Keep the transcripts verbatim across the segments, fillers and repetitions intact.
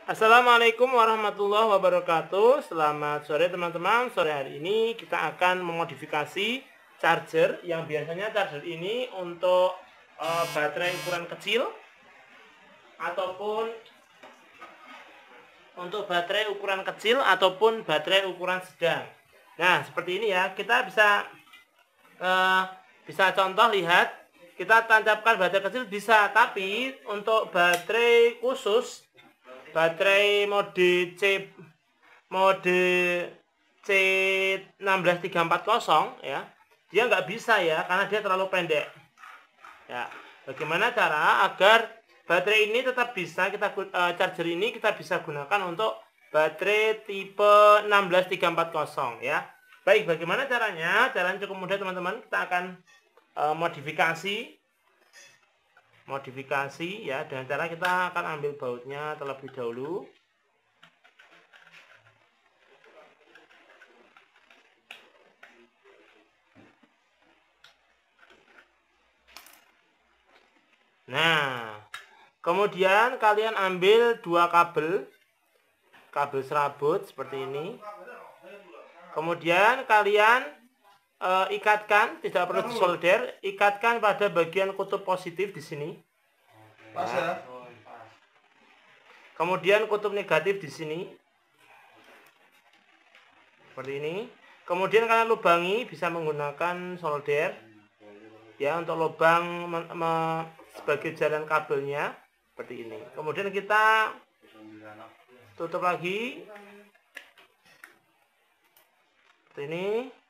Assalamualaikum warahmatullahi wabarakatuh. Selamat sore teman-teman. Sore hari ini kita akan memodifikasi charger yang biasanya charger ini untuk uh, baterai ukuran kecil ataupun untuk baterai ukuran kecil ataupun baterai ukuran sedang. Nah, seperti ini ya. Kita bisa uh, bisa contoh lihat, kita tancapkan baterai kecil bisa, tapi untuk baterai khusus baterai mode C mode C enam tiga empat nol ya, dia nggak bisa ya karena dia terlalu pendek ya. Bagaimana cara agar baterai ini tetap bisa kita uh, charger ini kita bisa gunakan untuk baterai tipe enam tiga empat nol ya. Baik, bagaimana caranya? Caranya cukup mudah teman-teman. Kita akan uh, modifikasi modifikasi ya, dengan cara kita akan ambil bautnya terlebih dahulu. Nah, kemudian kalian ambil dua kabel kabel serabut seperti ini, kemudian kalian Uh, ikatkan, tidak perlu disolder, ikatkan pada bagian kutub positif di sini. Pas ya. Kemudian kutub negatif di sini. Seperti ini. Kemudian kalian lubangi bisa menggunakan solder. Ya, untuk lubang me me sebagai jalan kabelnya seperti ini. Kemudian kita tutup lagi. Seperti ini.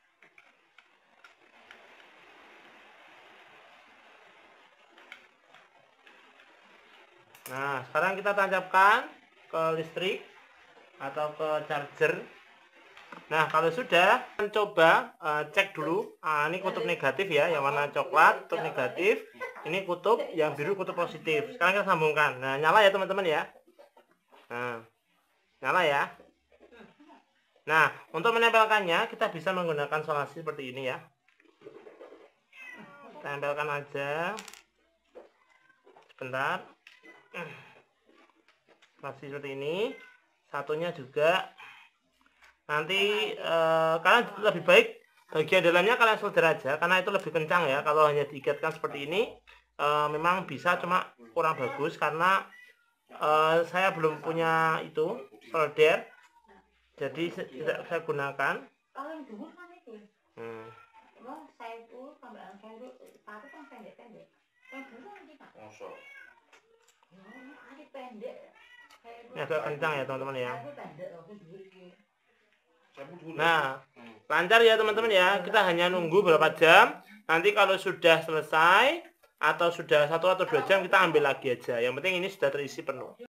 Nah, sekarang kita tancapkan ke listrik atau ke charger. Nah, kalau sudah, coba uh, cek dulu. Ah, ini kutub negatif ya, yang warna coklat kutub negatif. Ini kutub yang biru kutub positif. Sekarang kita sambungkan. Nah, nyala ya teman-teman ya. Nah, nyala ya. Nah, untuk menempelkannya kita bisa menggunakan solasi seperti ini ya. Tempelkan aja. Sebentar. Masih seperti ini. Satunya juga nanti eh, kalian lebih baik bagian dalamnya kalian solder aja karena itu lebih kencang ya. Kalau hanya diikatkan seperti ini eh, memang bisa, cuma kurang bagus karena eh, saya belum punya itu solder, jadi tidak saya gunakan. Hmm. Ini agak kencang ya teman-teman ya. Nah, lancar ya teman-teman ya. Kita hanya nunggu berapa jam. Nanti kalau sudah selesai atau sudah satu atau dua jam kita ambil lagi aja. Yang penting ini sudah terisi penuh.